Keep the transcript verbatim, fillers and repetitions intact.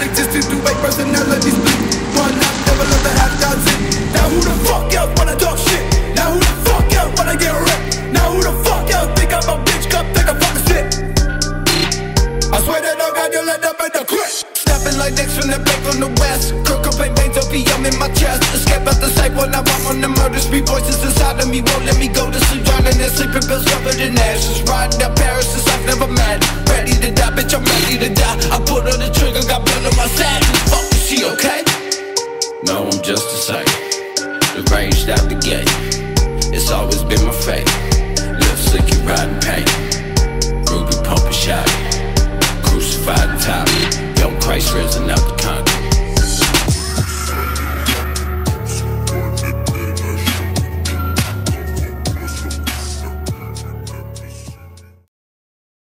existed to make personalities bleed. One night, never let the half down sit. Now who the fuck else wanna talk shit? Now who the fuck else wanna get ripped? Now who the fuck else think I'm a bitch? Come take a fucking sip. I swear that dog got you let up in the crib. Snapping like dicks from the back from the west. Crook up and veins, opium in my chest. Escape out the sight when I'm on the murder street. Voices inside of me won't let me go to sleep. Drowning in sleeping pills covered in ashes. Riding down Paris since I've never met. Ready to die, bitch, I'm ready to die. I put on the trigger, got blood on my satin. Fuck, is she okay? No, I'm just a sight. Deranged out the gate. It's always been my fate. Live sick, you riding pain. Groovy pumping shot. Crucified top. Young Christ risen out the con.